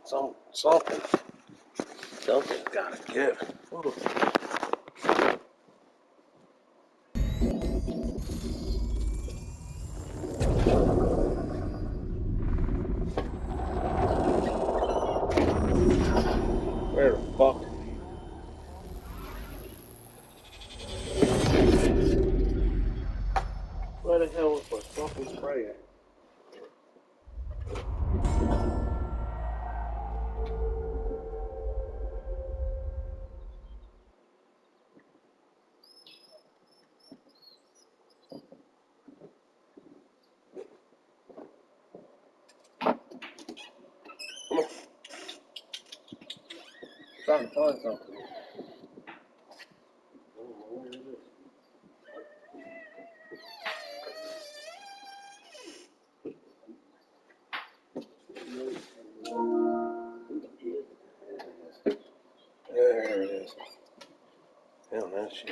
Something's gotta give. Where the fuck? Where the hell was my fucking spray at? Come on. I'm trying to find something. Where is it? There it is. Damn that shit.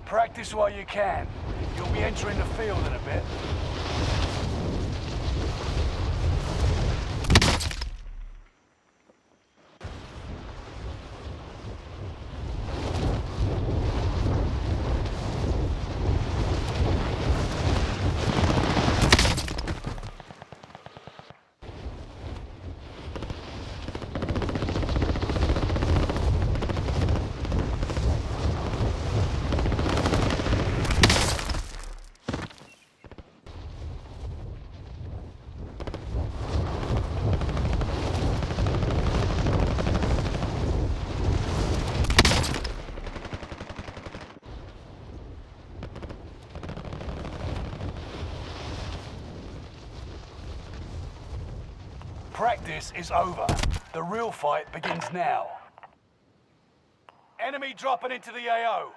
Practice while you can. You'll be entering the field in a bit. Practice is over. The real fight begins now. Enemy dropping into the AO.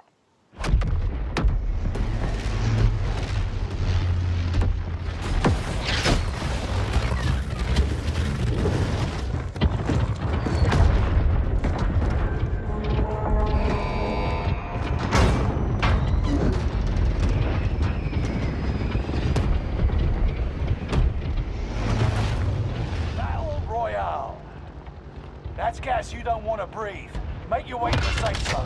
That's gas you don't want to breathe. Make your way to the safe zone.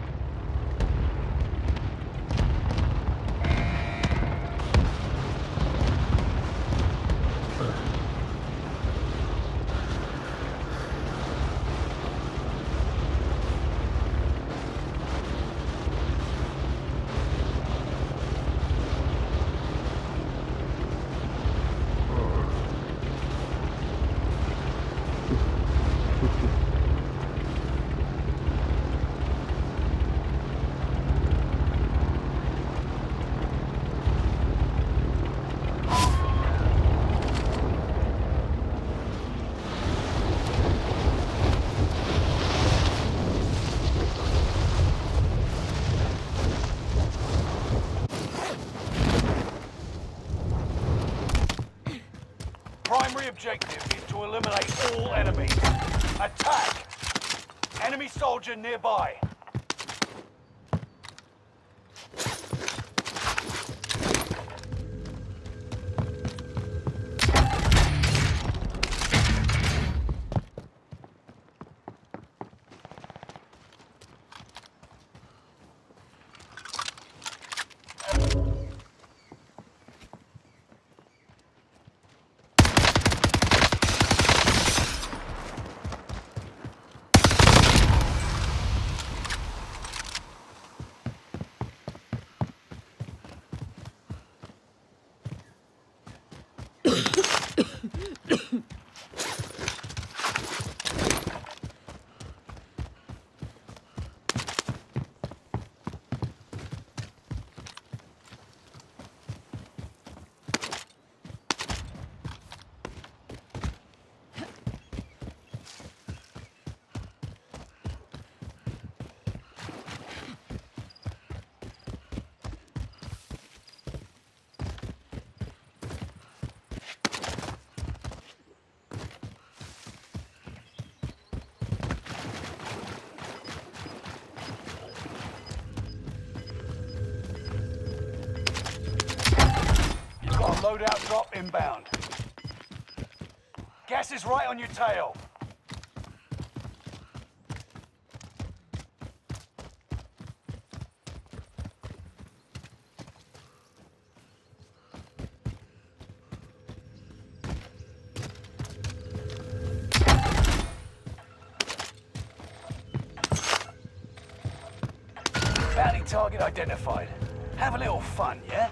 Primary objective is to eliminate all enemies. Attack! Enemy soldier nearby. Loadout drop inbound. Gas is right on your tail. Bounty target identified. Have a little fun, yeah?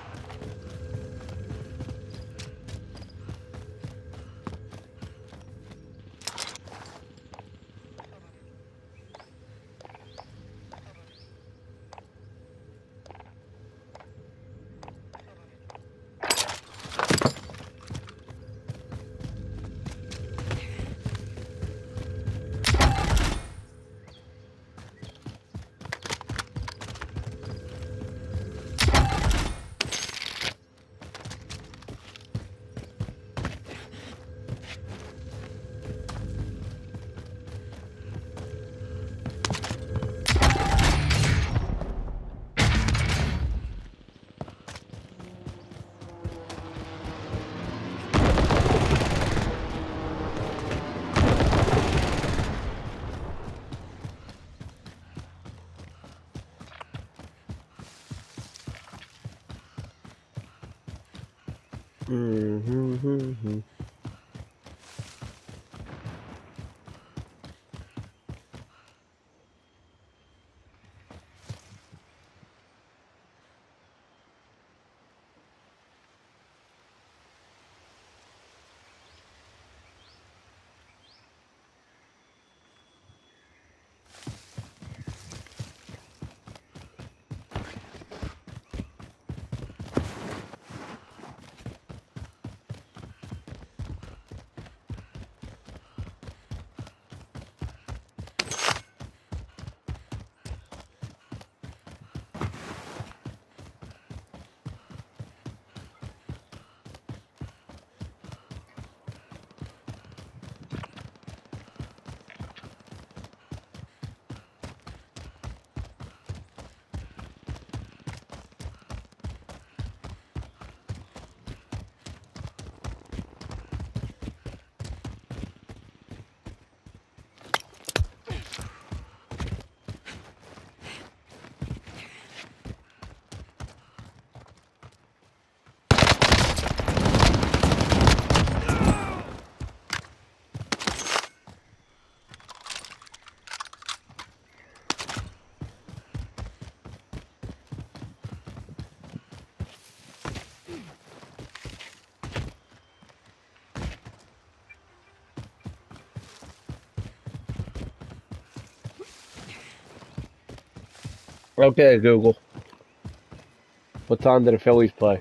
Okay, Google. What time did the Phillies play?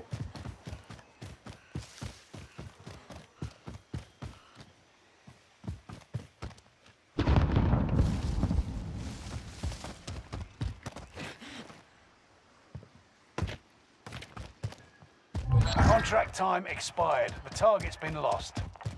Contract time expired. The target's been lost.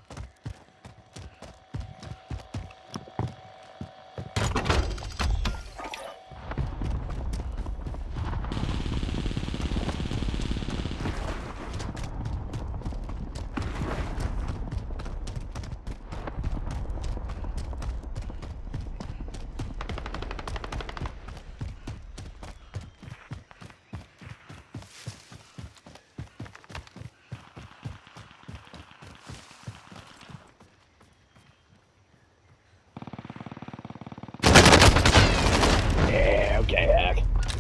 Yeah, okay, heck.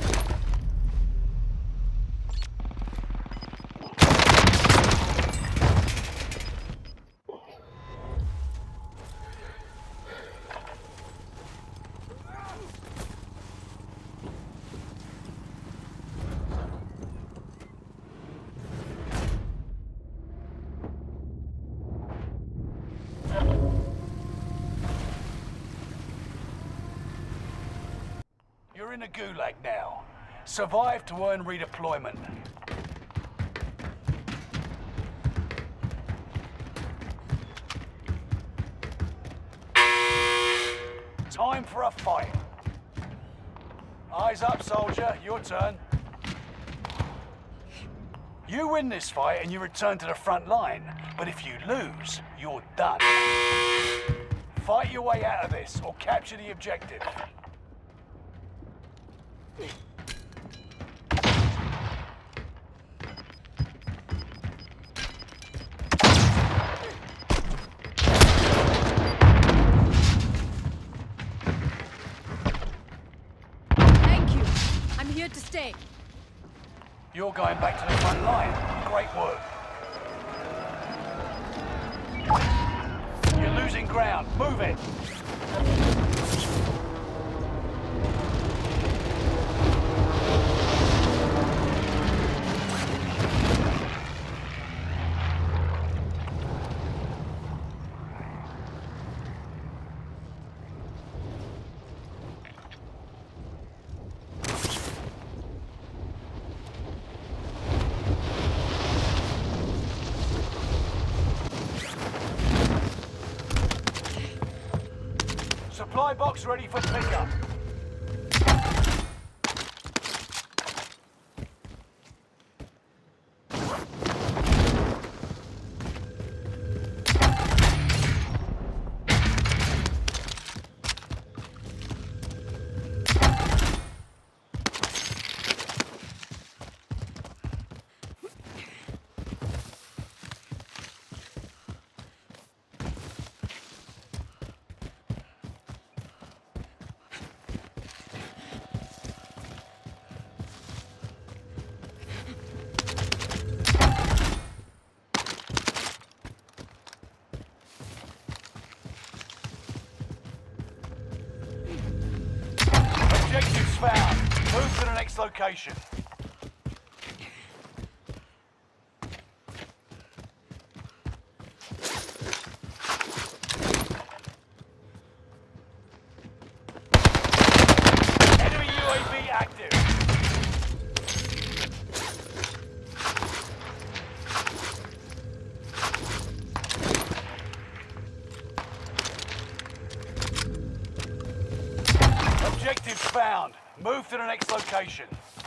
You're in a gulag now. Survive to earn redeployment. Time for a fight. Eyes up, soldier. Your turn. You win this fight and you return to the front line, but if you lose, you're done. Fight your way out of this or capture the objective. Thank you. I'm here to stay. You're going back to the front line. Great work. You're losing ground. Move it. Supply box ready for pickup. Move to the next location. Enemy UAV active. Objectives found. Move to the next location.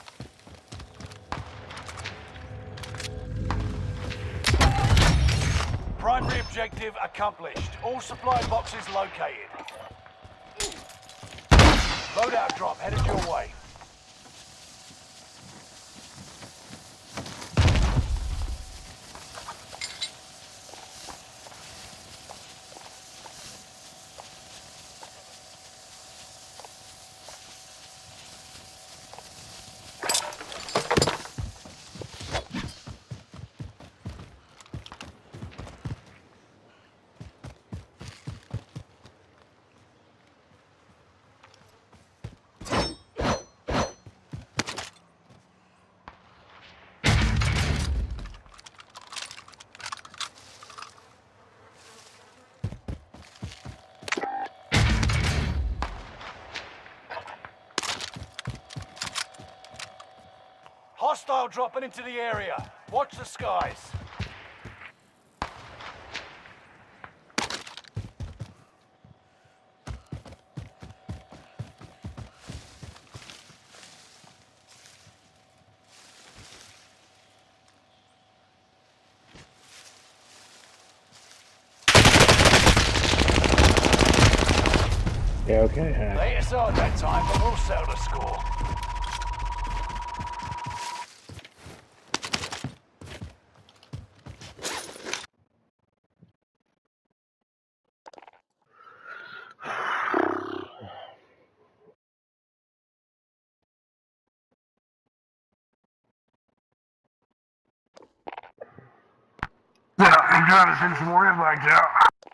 Primary objective accomplished. All supply boxes located. Loadout drop headed your way. Hostile dropping into the area. Watch the skies. Yeah, okay, Hack. Late aside that time, but we'll settle the score. I'm trying to send some more invites out.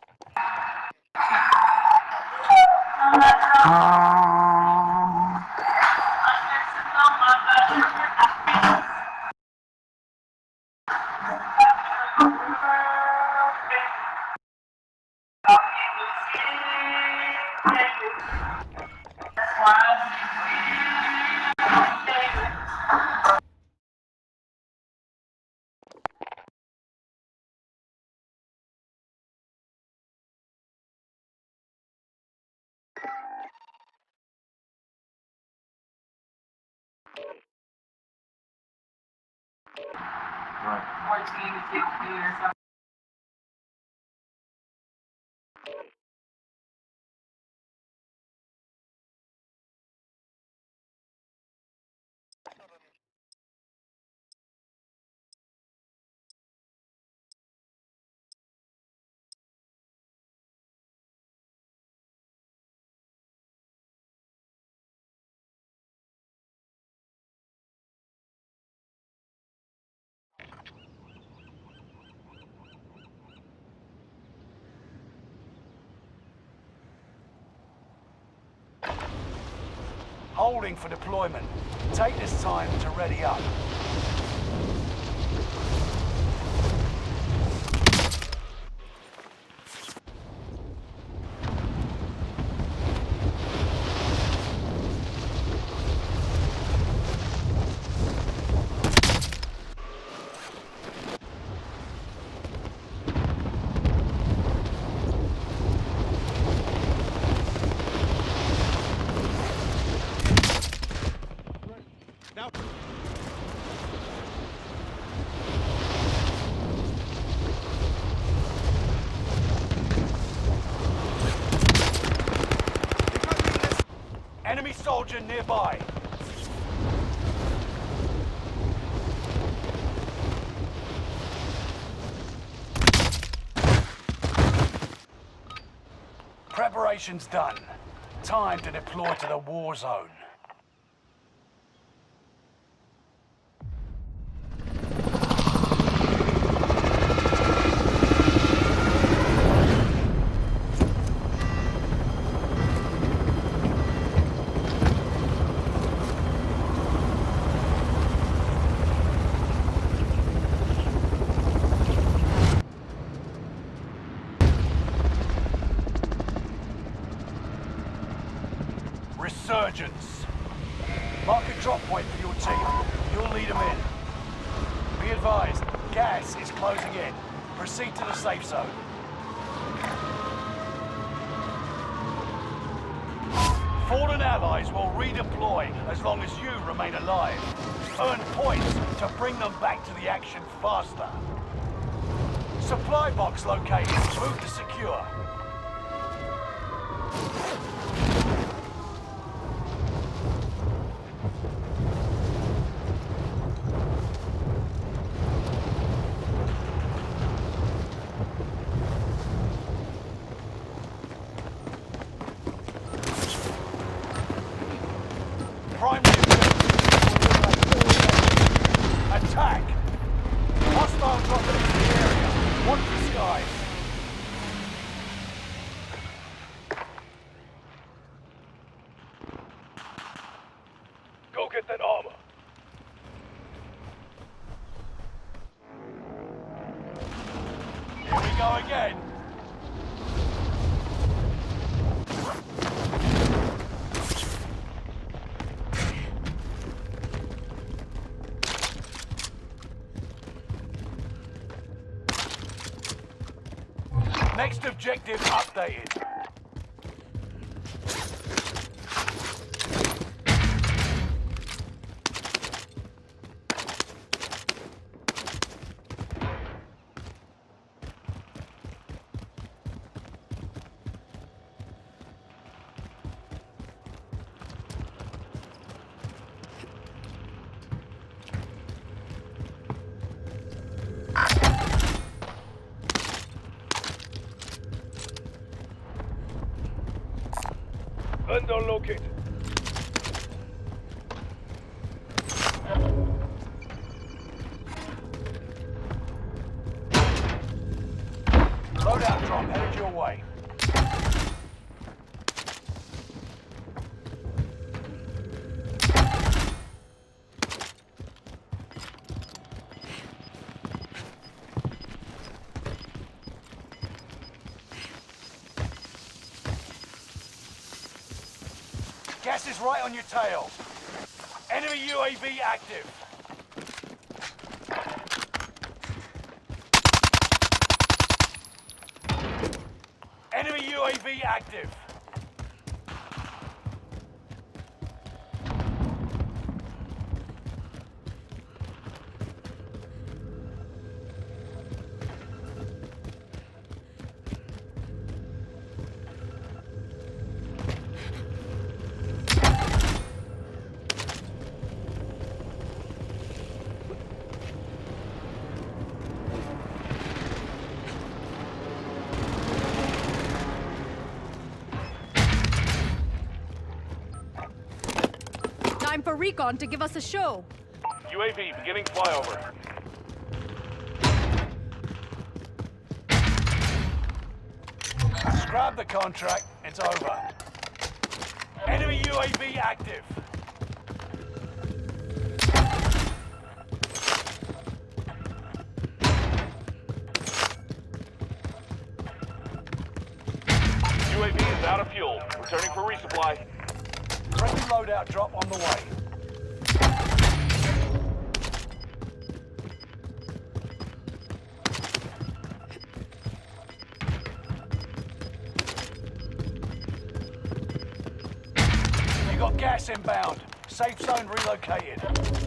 Holding for deployment. Take this time to ready up. Enemy soldier nearby. Preparations done. Time to deploy to the war zone. Resurgence. Mark a drop point for your team. You'll lead them in. Be advised, gas is closing in. Proceed to the safe zone. Fallen allies will redeploy as long as you remain alive. Earn points to bring them back to the action faster. Supply box located. Move to secure. Primary attack! Hostile dropping into the area. Watch the skies. Go get that armor. Here we go again. Next objective updated. Vendor located. Loadout drop headed your way. Gas is right on your tail. Enemy UAV active. Enemy UAV active. Time for recon to give us a show. UAV beginning flyover. Scrap the contract, it's over. Enemy UAV active. UAV is out of fuel. Returning for resupply. Friendly loadout drop on the way. You got gas inbound. Safe zone relocated.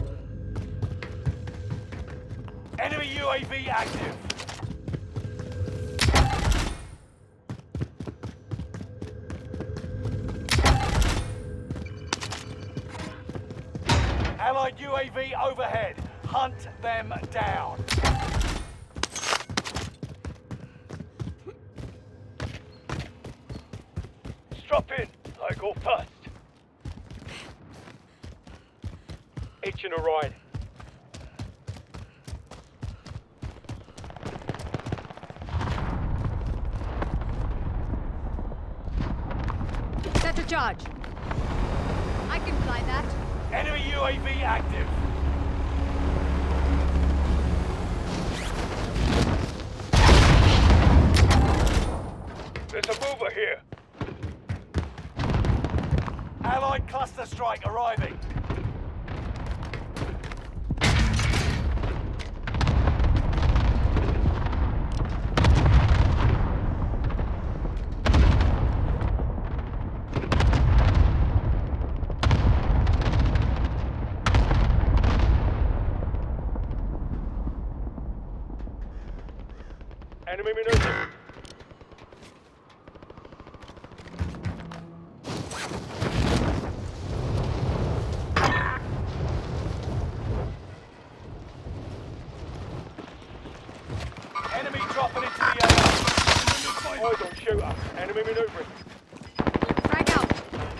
Enemy UAV active. Allied UAV overhead. Hunt them down. Strap in. I go first. H in a ride. Set a charge. I can fly that. Enemy UAV active. There's a mover here. Allied Cluster strike arriving. Enemy maneuver. Enemy dropping into the AO. Eyes on shooter. Enemy maneuvering. Frag out.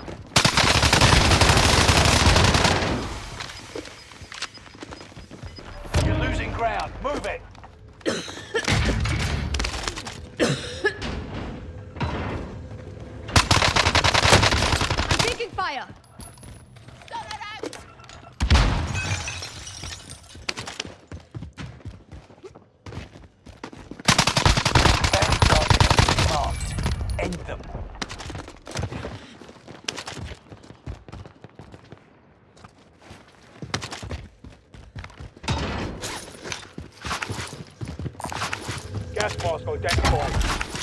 You're losing ground. Move it. I'm taking fire. Bounty target marked. End them. Gas mask identified.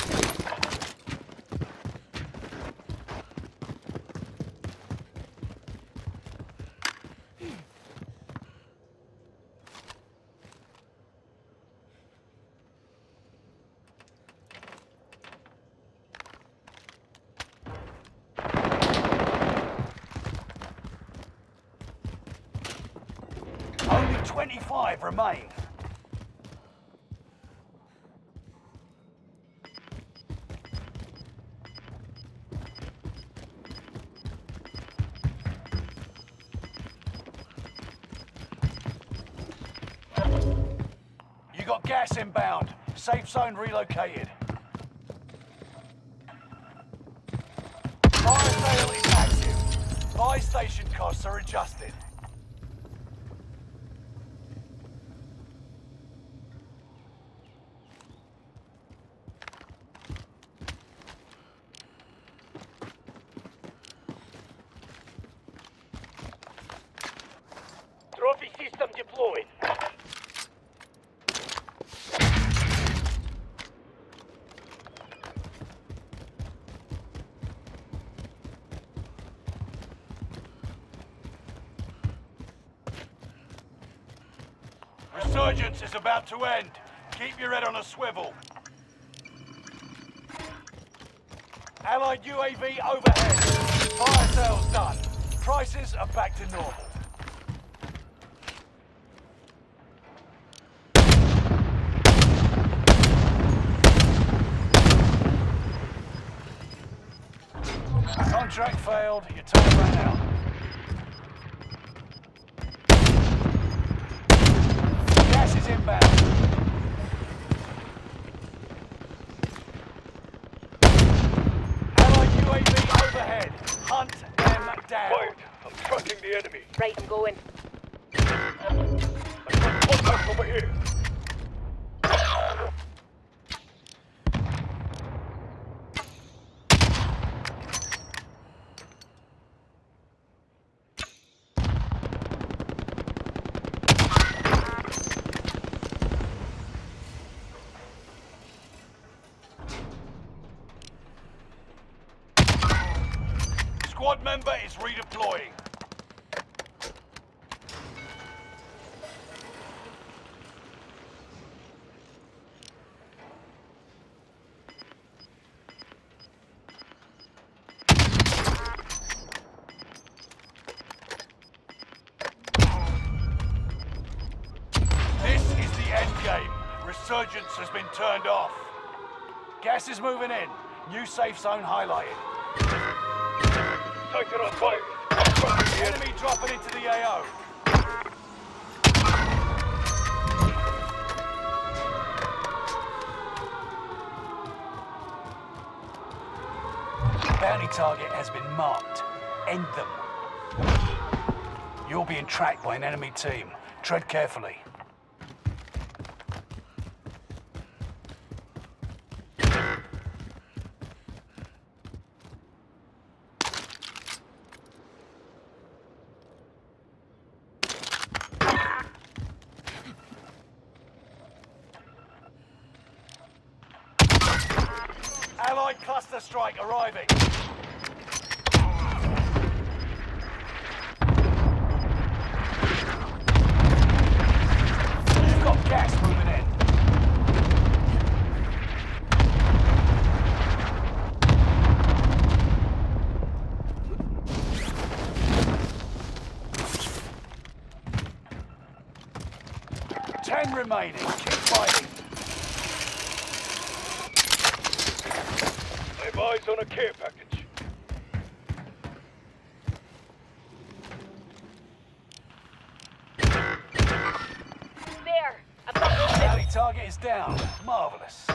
Only 25 remain. You got gas inbound. Safe zone relocated. Fire sale is active. Buy station costs are adjusted. Trophy system deployed. Resurgence is about to end. Keep your head on a swivel. Allied UAV overhead. Fire sales done. Prices are back to normal. Contract failed. Your time ran out. Gas is inbound. Allied UAV overhead. Hunt them down. Wait, I'm tracking the enemy. Right, I'm going. I got contact over here. Squad member is redeploying. This is the end game. Resurgence has been turned off. Gas is moving in. New safe zone highlighted. Take it on fire. I'm tracking the enemy. Enemy dropping into the AO. Bounty target has been marked. End them. You're being tracked by an enemy team. Tread carefully. Allied cluster strike arriving. You've got gas moving in. Ten remaining. Keep fighting. I have eyes on a care package. There! I've got Enemy target is down. Marvelous.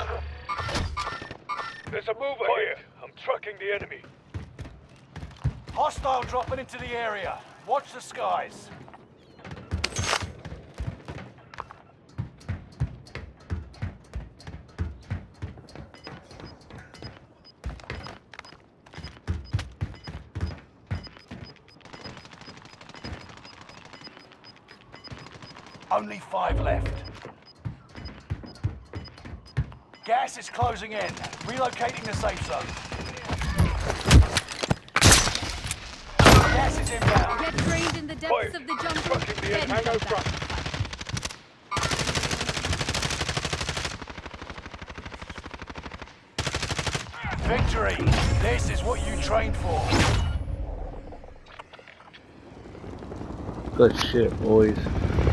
There's a mover here. I'm tracking the enemy. Hostile dropping into the area. Watch the skies. Only 5 left. Gas is closing in. Relocating the safe zone. Gas is inbound. Get trained in the depths of the jungle. Tracking the Then enemy. go back. Victory! This is what you trained for. Good shit, boys.